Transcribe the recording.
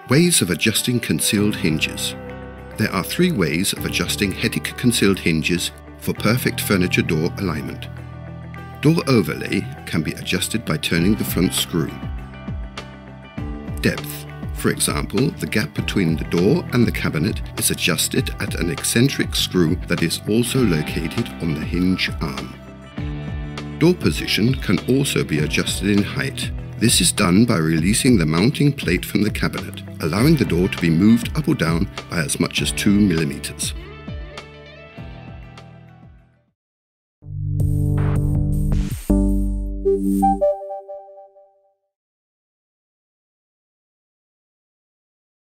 Ways of adjusting concealed hinges. There are 3 ways of adjusting hetic concealed hinges for perfect furniture door alignment. Door overlay can be adjusted by turning the front screw. Depth. For example, the gap between the door and the cabinet is adjusted at an eccentric screw that is also located on the hinge arm. Door position can also be adjusted in height. This is done by releasing the mounting plate from the cabinet, allowing the door to be moved up or down by as much as 2 mm.